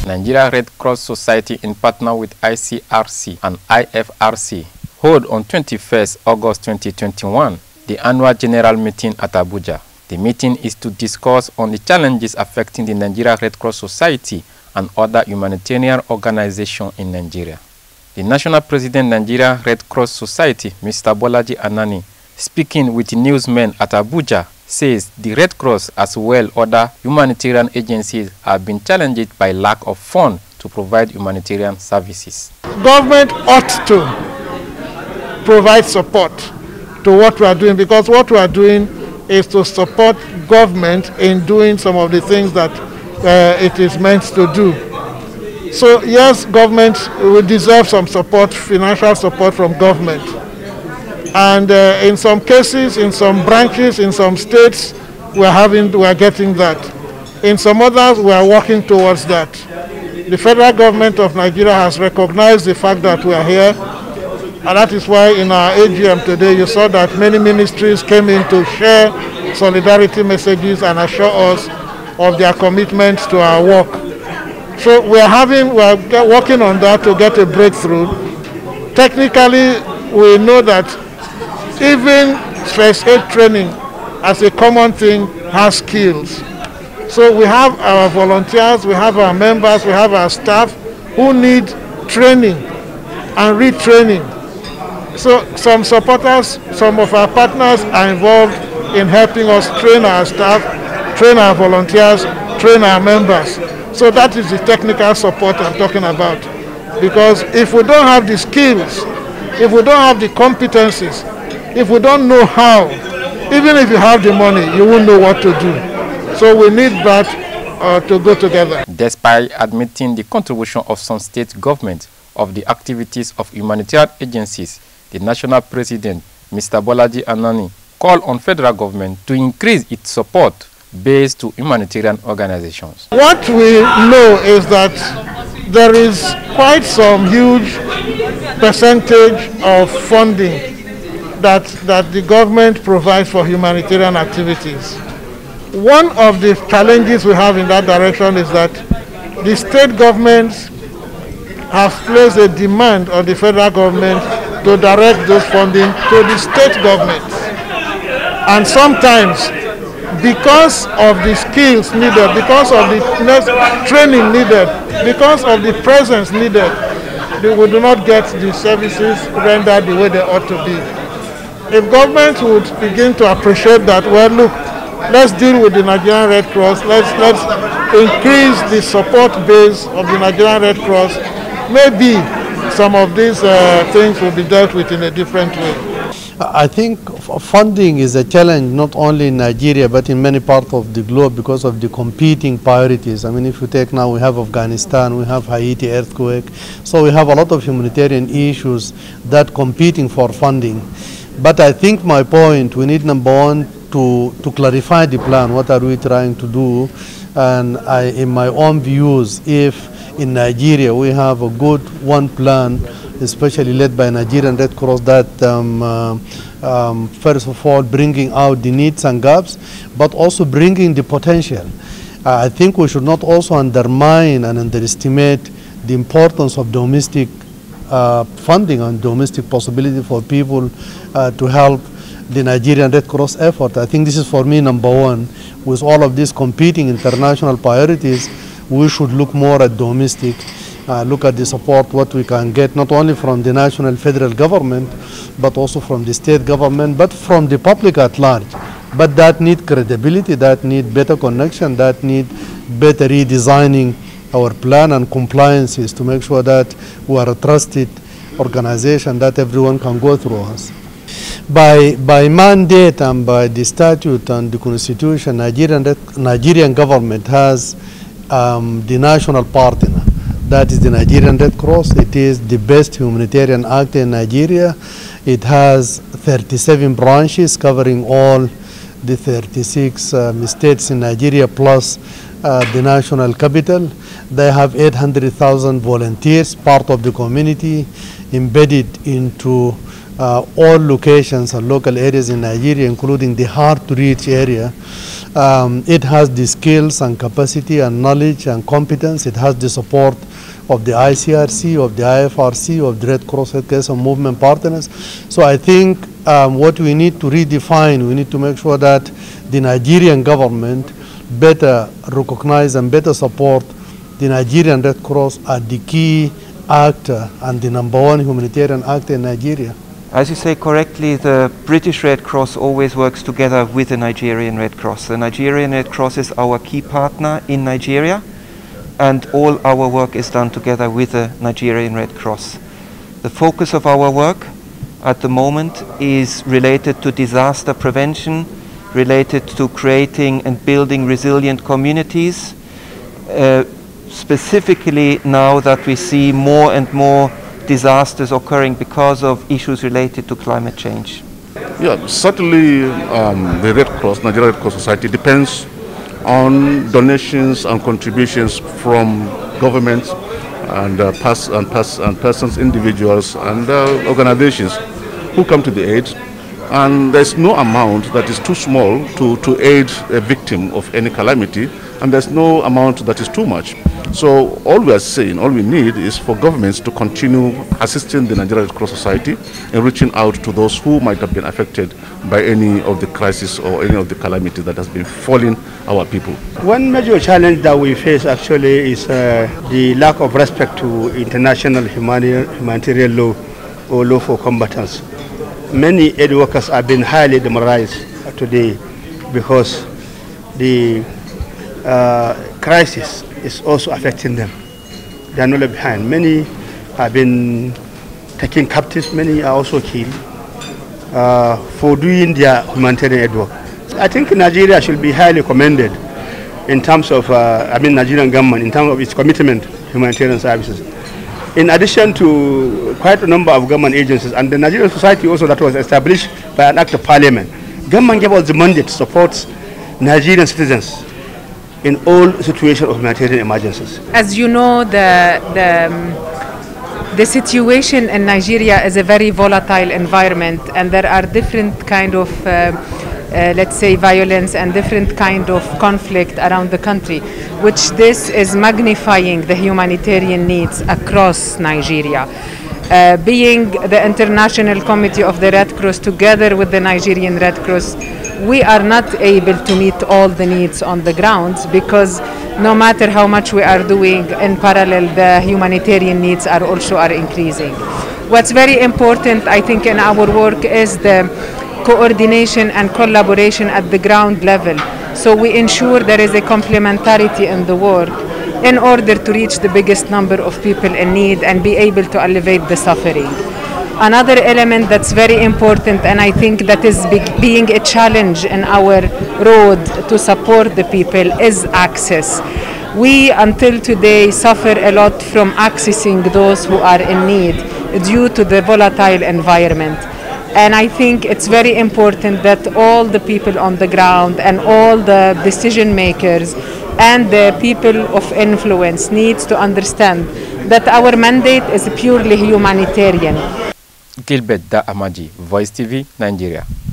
Nigeria Red Cross Society, in partner with ICRC and IFRC, hold on 21st August 2021 the annual general meeting at Abuja. The meeting is to discuss on the challenges affecting the Nigeria Red Cross Society and other humanitarian organizations in Nigeria. The National President Nigeria Red Cross Society, Mr. Bolaji Anani, speaking with newsmen at Abuja, says the Red Cross as well other humanitarian agencies have been challenged by lack of funds to provide humanitarian services. Government ought to provide support to what we are doing, because what we are doing is to support government in doing some of the things that it is meant to do. So yes, government will deserve some support, financial support from government. And in some cases, in some branches, in some states, we are getting that. In some others, we are working towards that. The federal government of Nigeria has recognized the fact that we are here, and that is why in our AGM today, you saw that many ministries came in to share solidarity messages and assure us of their commitment to our work. So we are working on that to get a breakthrough. Technically, we know that even first aid training as a common thing has skills. So we have our volunteers, we have our members, we have our staff who need training and retraining. So some supporters, some of our partners are involved in helping us train our staff, train our volunteers, train our members. So that is the technical support I'm talking about. Because if we don't have the skills, if we don't have the competencies, if we don't know how, even if you have the money, you won't know what to do. So we need that to go together. Despite admitting the contribution of some state governments of the activities of humanitarian agencies, the national president, Mr. Bolaji Anani, called on federal government to increase its support based to humanitarian organizations. What we know is that there is quite some huge percentage of funding that the government provides for humanitarian activities. One of the challenges we have in that direction is that the state governments have placed a demand on the federal government to direct those funding to the state governments. And sometimes, because of the skills needed, because of the training needed, because of the presence needed, we do not get the services rendered the way they ought to be. If government would begin to appreciate that, well, look, let's deal with the Nigerian Red Cross, let's increase the support base of the Nigerian Red Cross, maybe some of these things will be dealt with in a different way. I think funding is a challenge not only in Nigeria but in many parts of the globe because of the competing priorities. I mean, if you take now, we have Afghanistan, we have Haiti earthquake, so we have a lot of humanitarian issues that competing for funding. But I think my point, we need number one to clarify the plan, what are we trying to do, and in my own views, if in Nigeria we have a good one plan, especially led by Nigerian Red Cross, that first of all bringing out the needs and gaps, but also bringing the potential. I think we should not also undermine and underestimate the importance of domestic funding and domestic possibility for people to help the Nigerian Red Cross effort. I think this is for me number one. With all of these competing international priorities, we should look more at domestic, look at the support, what we can get, not only from the national federal government, but also from the state government, but from the public at large. But that need credibility, that need better connection, that need better redesigning our plan and compliances to make sure that we are a trusted organization that everyone can go through us. By mandate and by the statute and the constitution, Nigerian government has the national partner, that is the Nigerian Red Cross. It is the best humanitarian actor in Nigeria. It has 37 branches covering all the 36 states in Nigeria plus the national capital. They have 800,000 volunteers, part of the community, embedded into all locations and local areas in Nigeria, including the hard-to-reach area. It has the skills and capacity and knowledge and competence. It has the support of the ICRC, of the IFRC, of the Red Cross Healthcare and Movement partners. So I think what we need to redefine, we need to make sure that the Nigerian government better recognize and better support the Nigerian Red Cross as the key actor and the #1 humanitarian actor in Nigeria. As you say correctly, the British Red Cross always works together with the Nigerian Red Cross. The Nigerian Red Cross is our key partner in Nigeria, and all our work is done together with the Nigerian Red Cross. The focus of our work at the moment is related to disaster prevention, related to creating and building resilient communities, specifically now that we see more and more disasters occurring because of issues related to climate change. Yeah, certainly the Red Cross, Nigerian Red Cross Society, depends on donations and contributions from governments and persons, individuals and organizations who come to the aid. And there's no amount that is too small to aid a victim of any calamity, and there's no amount that is too much. So all we are saying, all we need is for governments to continue assisting the Nigerian Red Cross Society in reaching out to those who might have been affected by any of the crises or any of the calamities that has been falling our people. One major challenge that we face actually is the lack of respect to international humanitarian law or law for combatants. Many aid workers have been highly demoralized today because the crisis is also affecting them. They are not left behind. Many have been taken captive, many are also killed for doing their humanitarian aid work. I think Nigeria should be highly commended in terms of, Nigerian government, in terms of its commitment to humanitarian services. In addition to quite a number of government agencies and the Nigerian society also that was established by an act of parliament, government gave us the mandate to support Nigerian citizens in all situations of humanitarian emergencies. As you know, the situation in Nigeria is a very volatile environment, and there are different kind of, let's say, violence and different kind of conflict around the country, which this is magnifying the humanitarian needs across Nigeria. Being the International Committee of the Red Cross together with the Nigerian Red Cross, we are not able to meet all the needs on the ground, because no matter how much we are doing in parallel, the humanitarian needs are increasing. What's very important, I think, in our work is the coordination and collaboration at the ground level. So we ensure there is a complementarity in the work in order to reach the biggest number of people in need and be able to alleviate the suffering. Another element that's very important, and I think that is being a challenge in our road to support the people, is access. We, until today, suffer a lot from accessing those who are in need due to the volatile environment. And I think it's very important that all the people on the ground and all the decision makers and the people of influence needs to understand that our mandate is purely humanitarian. Gilbert Da Amaji, Voice TV, Nigeria.